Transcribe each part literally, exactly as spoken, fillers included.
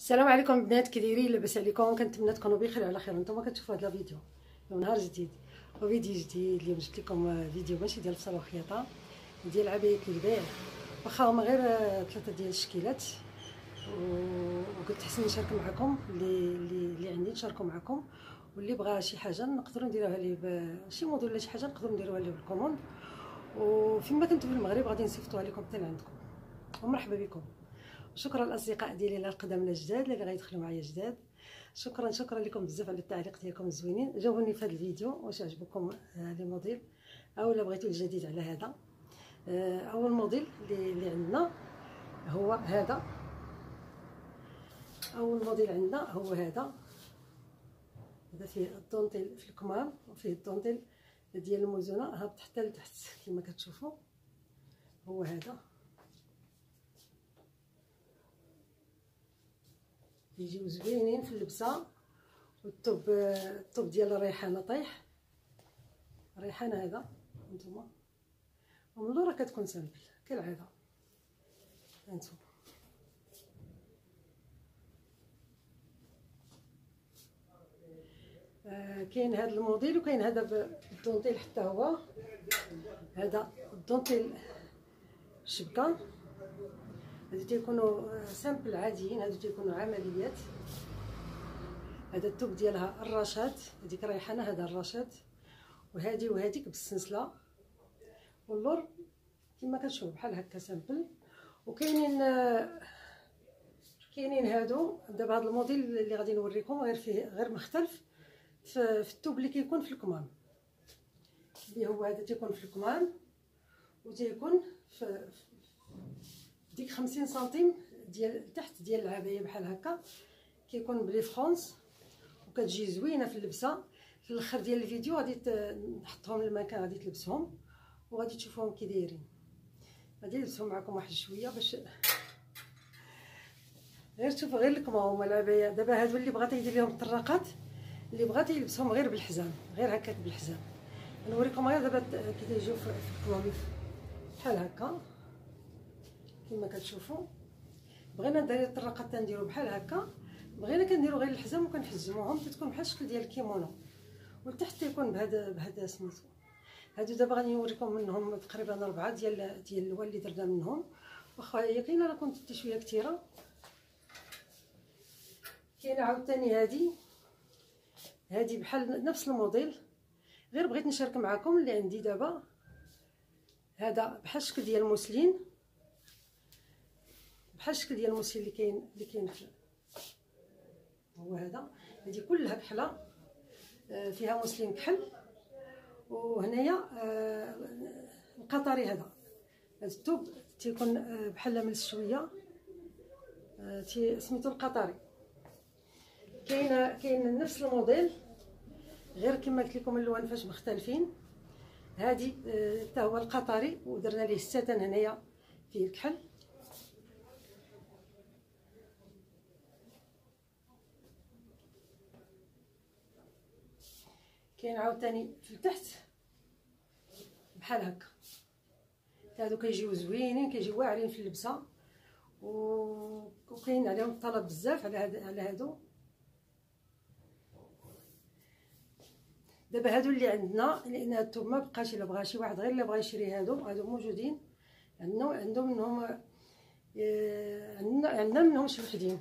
السلام عليكم البنات، كي دايرين؟ لاباس عليكم؟ كنتمنى تكونوا بخير وعلى خير. نتوما كتشوفوا هذا الفيديو اليوم نهار جديد وفيديو جديد. اليوم جبت لكم فيديو ماشي ديال الفصل والخياطه، ديال عبايات للبيع، واخا هما غير ثلاثه ديال الشكيلات، وقلت حسن نشارك معكم اللي اللي عندي نشاركوا معكم، واللي بغى شي حاجه نقدروا نديروها ليه بشي موديل ولا شي حاجه نقدروا نديروها ليه بالكوموند. وفيما كنتو في المغرب غادي نصيفطوها لكم حتى لعندكم. ومرحبا بكم. شكرا الاصدقاء ديالي لا القدام لا الجداد اللي غيدخلوا معايا جداد. شكرا شكرا لكم بزاف على التعليق ديالكم الزوينين. جاوبوني في هذا الفيديو واش عجبكم لي موديل او لا بغيتوا الجديد على هذا. اول موديل اللي, اللي عندنا هو هذا. اول موديل عندنا هو هذا. هذا فيه الدونتيل في الكمام وفيه الدونتيل ديال الموزونه هابط حتى لتحت كما كتشوفوا. هو هذا يجيو زوينين في اللبسه. والثوب الثوب ديال الريحانه طيح الريحانه هذا هانتوما، ومن اللور كتكون سامبل كالعاده. هانتوما آه كاين هذا الموديل وكاين هذا بالدونتيل حتى هو. هذا الدونتيل شبكه، هادو تيكونوا سامبل عاديين، هادو تيكونوا عمليات. هذا الثوب ديالها الرشاد، هذيك الريحانه هذا الرشاد، وهادي وهاديك بالسلسله. واللور كما كتشوف بحال هكا سامبل. وكاينين كاينين هادو دابا هذا الموديل اللي غادي نوريكم غير فيه غير مختلف في, في الثوب اللي كيكون في الكمام. اللي هو هذا تيكون في الكمام وتيكون في ديك خمسين سنتيم ديال تحت ديال العبايه بحال هكا. كيكون بلي فرونس وكتجي زوينه في اللبسه. في الاخر ديال الفيديو غادي نحطهم المكان غادي تلبسهم وغادي تشوفوهم كي دايرين. غادي نلبسهم معكم واحد شويه باش غير تشوفوا غير الكمام العبايه. دابا هادو اللي بغات يدير لهم الطراقات، اللي بغات يلبسهم غير بالحزام، غير هكاك بالحزام. نوريكم غير دابا كي تيجيو في الكمام بحال هكا كما كتشوفوا. بغينا نديرو الطراقات تنديرو بحال هكا، بغينا كنديرو غير الحزام وكنحزموهم تتكون بحال الشكل ديال الكيمونو، والتحت تيكون بهذا بهذا سميتو. هادو دابا غادي نوريكم منهم تقريبا اربعه ديال ديال الالوان اللي درنا منهم، واخا هي كاينه راه كنت حتى شويه كثيره. كاينه عاوتاني هادي هادي بحال نفس الموديل، غير بغيت نشارك معكم اللي عندي دابا. هذا بحال الشكل ديال الموسلين، بحال الشكل ديال الموسلين اللي كاين اللي كاين في هو هذا. هذه كلها كحله فيها موسلين كحل. وهنايا القطري هذا هذا الثوب تيكون بحال ملس شويه، تي سميتو القطري. كاين كاين نفس الموديل غير كما قلت لكم اللون فاش مختلفين. هذه حتى هو القطري ودرنا ليه الستان هنايا فيه الكحل. كاين عاوتاني في التحت بحال هكا. هادو كيجيو زوينين كيجيو واعرين في اللبسه، وكاين عليهم الطلب بزاف على هاد على هادو. دابا هادو اللي عندنا لان هاد الثوب ما بقاش، الا بغى شي واحد غير اللي بغى يشري هادو هادو موجودين عندنا. عندهم منهم عندنا عندنا منهم شي وحدين.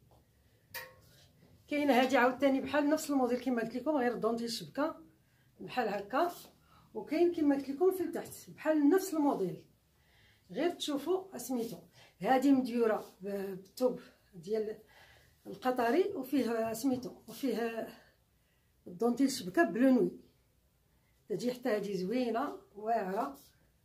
كاينه هادي عاوتاني بحال نفس الموديل كما قلت لكم، غير الدونتيل شبكه بحال هكا. وكاين كما قلت لكم في التحت بحال نفس الموديل، غير تشوفوا اسميتو. هذه مديوره بالثوب ديال القطري وفيه سميتو وفيه الدونتيل شبكه بلونوي. تجي حتى هذه زوينه واعره.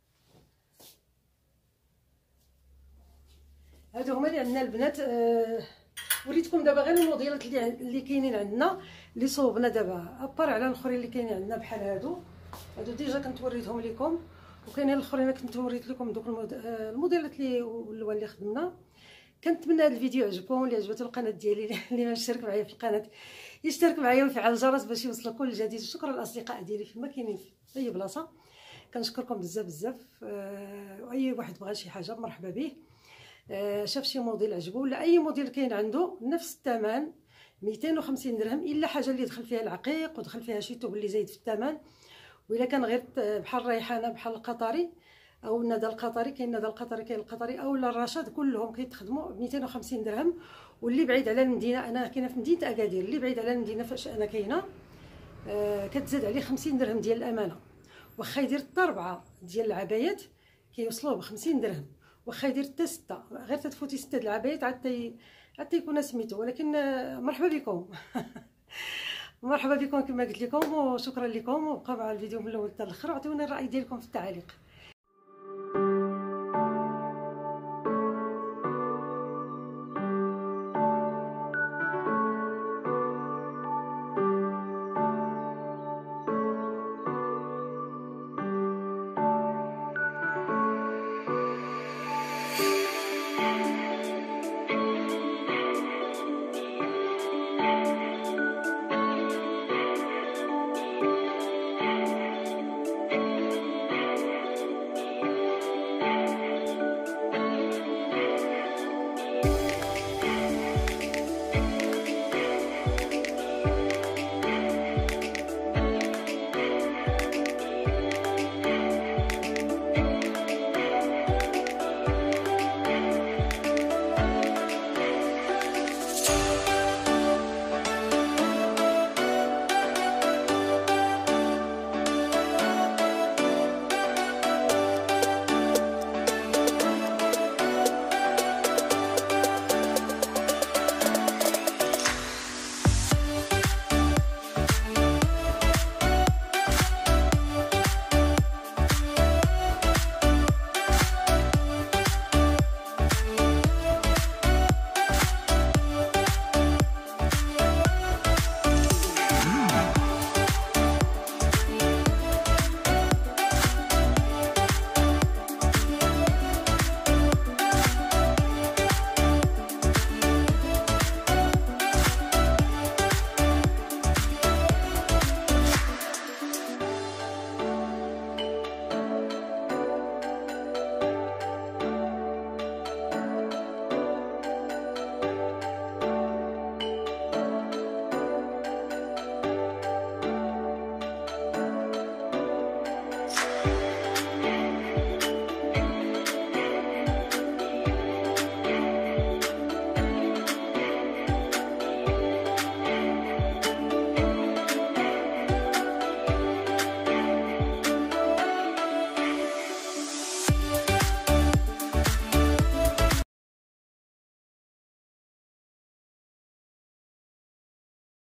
هادو هما اللي عندنا البنات. أه وريتكم دابا غير الموديلات اللي اللي كاينين عندنا اللي صوبنا دابا، ابار على الاخرين اللي كاينين عندنا بحال هادو. هادو ديجا كنت وريتهم لكم، وكاينين الاخرين كنت وريت لكم دوك الموديلات اللي واللوان اللي خدمنا. كنتمنى هذا الفيديو عجبكم. اللي عجبته القناه ديالي اللي ما اشترك معايا في القناه يشترك معايا ويفعل الجرس باش يوصلوا كل جديد. شكرا للاصدقاء ديالي فيما كاينين في اي بلاصه، كنشكركم بزاف بزاف. أه واي واحد بغى شي حاجه مرحبا به. آه شاف شي موديل عجبو ولا اي موديل كاين عنده نفس الثمن مئتين وخمسين درهم، الا حاجه اللي دخل فيها العقيق ودخل فيها شي توب اللي زايد في الثمن. والا كان غير بحال الريحانه بحال القطري او الندى القطري، كاين الندى القطري كاين القطري او الرشاد، كلهم كيتخدموا ب مئتين وخمسين درهم. واللي بعيد على المدينه، انا كاينه في مدينه اكادير، اللي بعيد على المدينه فاش انا كاينه آه كتزاد عليه خمسين درهم ديال الامانه. واخا يدير حتى ربعه ديال العبايات كيوصلوه ب خمسين درهم، واخا يدير حتى سته، غير تتفوتي سته د العبايات عاد حتى يكون سميتو. ولكن آه مرحبا بكم مرحبا بكم كما قلت لكم، وشكرا لكم، وبقاو مع الفيديو من الاول حتى الاخر، وعطيوني الراي ديالكم في التعاليق.